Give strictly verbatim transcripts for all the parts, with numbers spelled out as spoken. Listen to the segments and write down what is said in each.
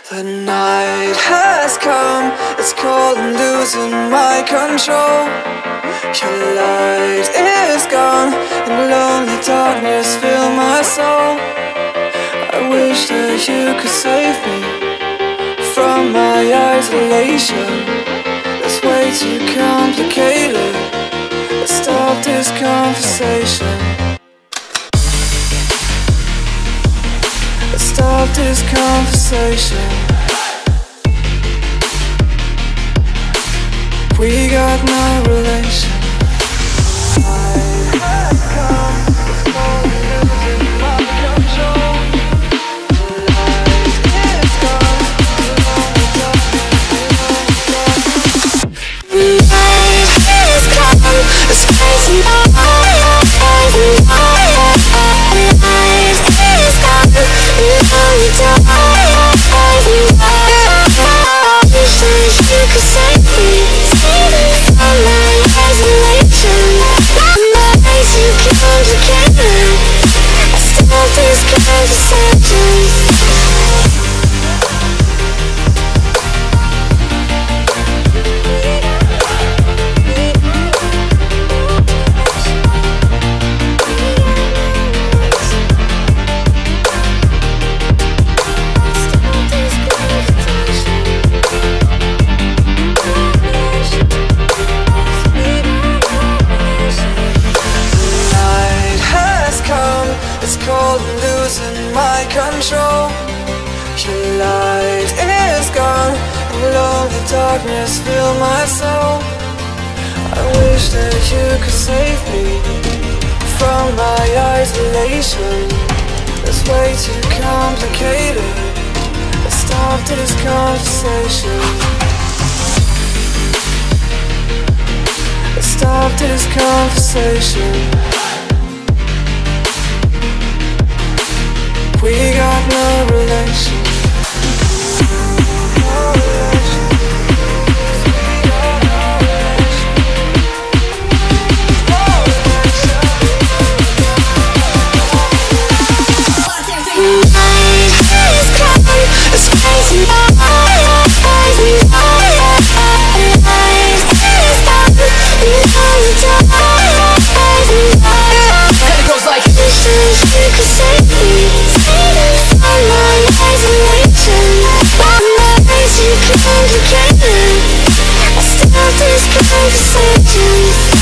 The night has come, it's cold and losing my control. Your light is gone, and lonely darkness fill my soul. I wish that you could save me from my isolation. It's way too complicated. Let's stop this conversation. Let's stop this conversation. We got no relation. I have come, it's cold and losing my control. The light is gone, the lonely darkness. The night is gone, it's crazy. The light is gone, the lonely darkness. Wish that you could save me. From my isolation, my eyes too complicated. Stop this conversation. Control. Your light is gone, and lonely darkness fill my soul. I wish that you could save me from my isolation. It's way too complicated. Let's stop this conversation. Let's stop this conversation. We got no relation. No relation. We got no relation. No relation. The night is gone, it's crazy. The light is gone, the lonely darkness. And it goes like, wish that you could save me. From my isolation, my eyes too complicated. Let's stop this conversation.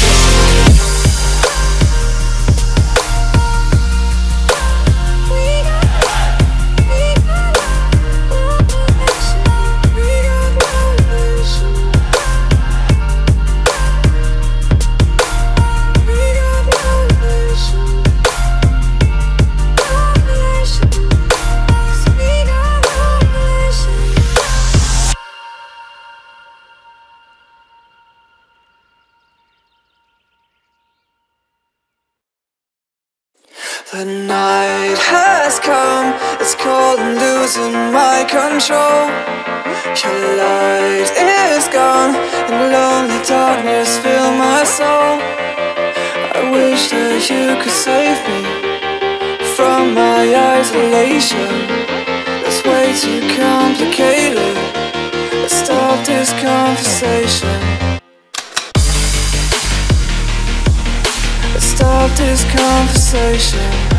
The night has come, it's cold and losing my control. Your light is gone, and lonely darkness fill my soul. I wish that you could save me from my isolation. It's way too complicated. Let's stop this conversation. Let's stop this conversation.